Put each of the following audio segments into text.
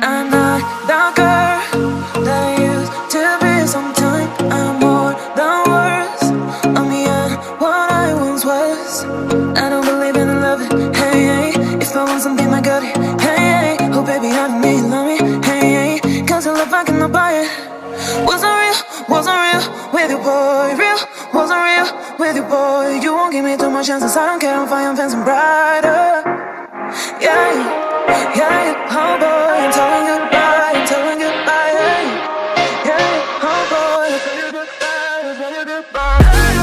I'm not the girl that I used to be. Sometime I'm more than words. I'm beyond what I once was. I don't believe in loving, hey, hey. If I want something, I got it, hey, hey. Oh baby, I don't need love me, hey, hey. Cause your love I cannot buy it. Wasn't real with you, boy. Real, wasn't real with you, boy. You won't give me too much chances. I don't care, I'm fine, I'm fancy brighter. Yeah, yeah, oh boy, I'm telling goodbye, I'm telling goodbye, yeah, yeah, oh boy, I'm telling goodbye, I'm telling goodbye.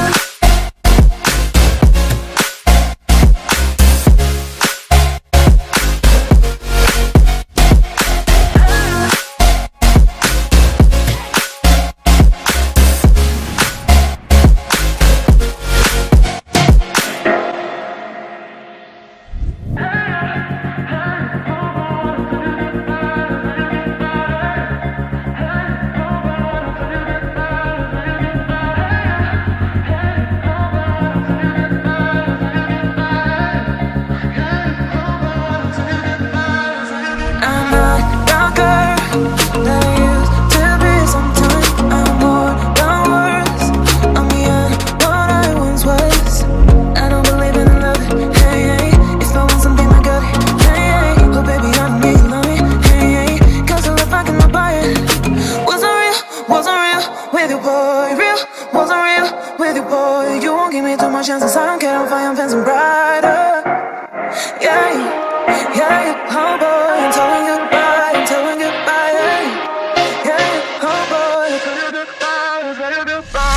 Chances I don't care, I'm fine, I'm fancy brighter. Yeah, yeah, oh boy, I'm telling goodbye, I'm telling goodbye, yeah, yeah, oh boy, I'm telling goodbye, I'm telling goodbye.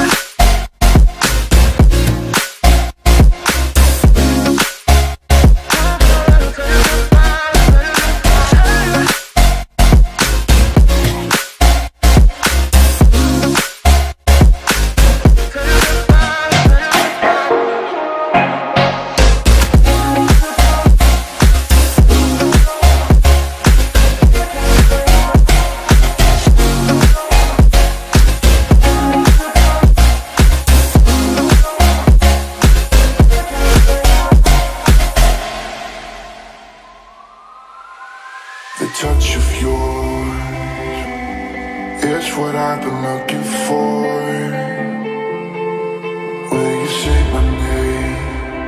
The touch of yours is what I've been looking for. Will you say my name?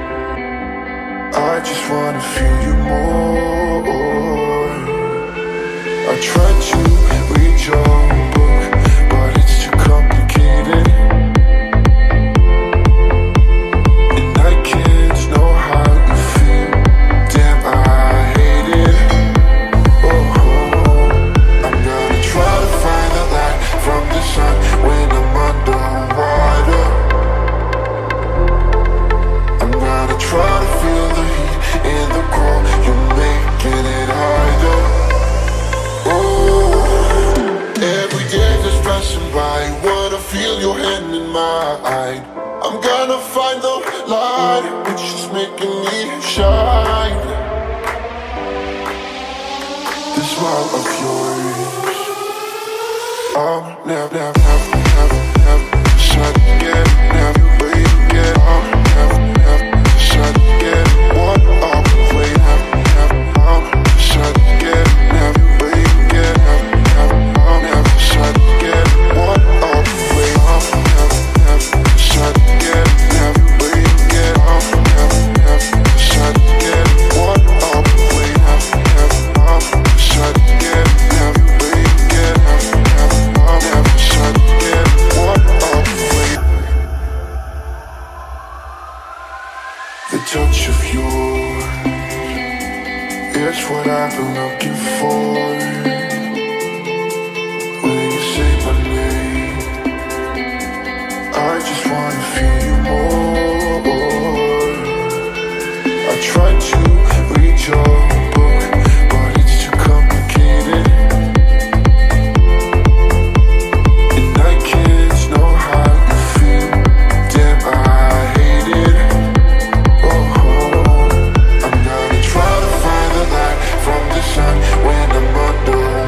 I just wanna feel you more. I tried to read your book, but it's too complicated, and I can't know how you feel. Damn, I hate it. From the sun when I'm underwater, I'm gonna try to feel the heat in the cold. You're making it harder. Oh, every day just passing by, wanna feel your hand in mine. I'm gonna find the light, which is making me shine. The smile of yours, I'll never shut again, never wait again. I'll never shut again. What I'll wait, I'll shut again, never wait again. I'll never shut again. What I'll wait, I'll never shut again, never wait again. I'll never shut again. What I'll wait, I'll shut again, never wait again. I'll never shut again. What I'll wait. The touch of yours is what I've been looking for. Will you say my name? I just wanna feel you more. I tried to read your book, but it's too complicated, and I can't know how you feel. Damn, I hate it. Oh, I'm gonna try to find the light from the sun when I'm underwater.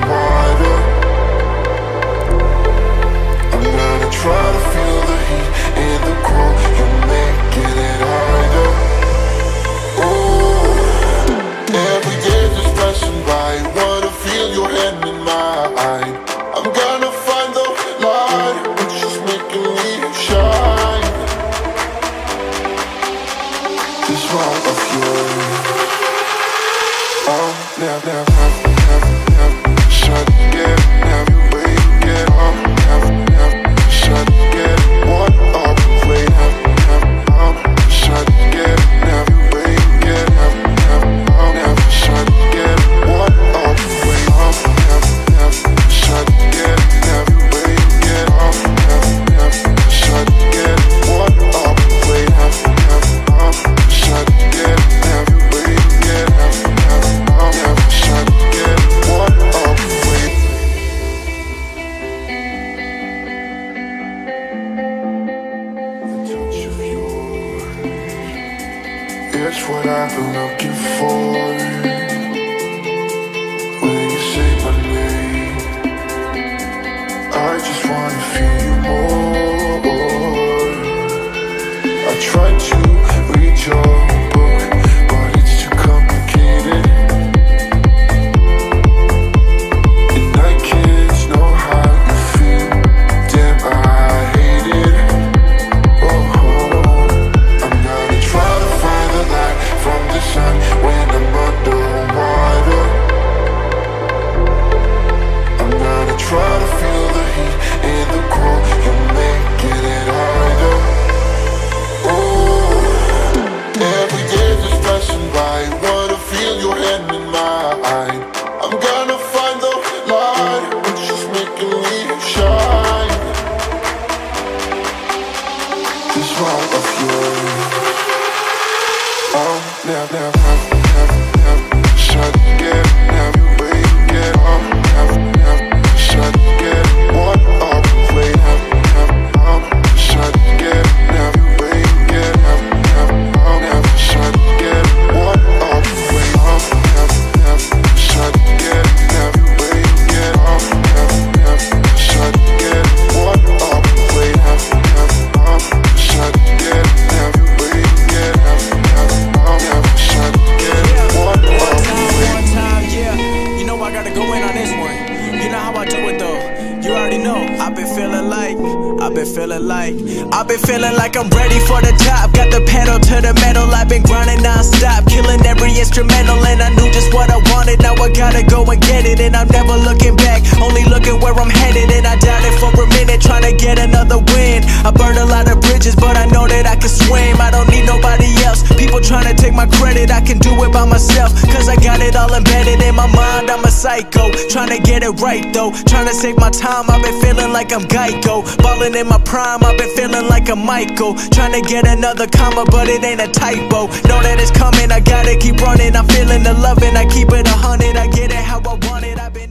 wrong of yours. I'll never shut get, never wait, get up, never shut get, what up, wait, I'll shut get, never wait, get up, I'll never shut get, what up, wait, never shut get, never wait, get up, never shut get, what up, wait, I'll shut get, never wait, get up, I'll never shut get, what up, wait. The touch of yours, it's what I've been looking for. When you say my name, I just wanna feel you more. I tried to read your book, but it's too complicated, and I can't know how you feel. Damn, I hate it. Oh, I'm gonna try to find the light from the sun when I'm underwater. I'm gonna try to feel the heat in the cold. You're making it harder. Every day just passing by, wanna feel your hand in mine. I'm gonna find the light, which is making me shine. This wrong of yours, I'll never shut get, never wait, get up, never shut get, what up, wait, I'll shut get, never wait, get up, I'll never shut get, what up, wait, never shut get, never wait, get up, never shut get, what up, wait, I'll shut get, never wait, get up, I'll never shut get, what up, wait. One time, yeah. You know I gotta go in on this one. You know how I do it though. You already know. I've been feeling like I'm ready for the top. Got the pedal to the metal. I've been grinding non-stop, killing every instrumental, and I knew just what I wanted. Now I gotta go and get it, and I'm never looking back, only looking where I'm headed. And I doubt it for a minute, trying to get another win. I burned a lot of bridges, but I know that I can swim. I don't need nobody else. People trying to take my credit, I can do it by myself, cause I got it all embedded in my mind. I'm a psycho, trying to get it right though, trying to save my time. I've been feeling like I'm Geico, balling in my prime. I've been feeling like a Michael, trying to get another comma, but it ain't a typo. Know that it's coming, I gotta keep running. I'm feeling the loving, I keep it 100. I get it how I want it. I've been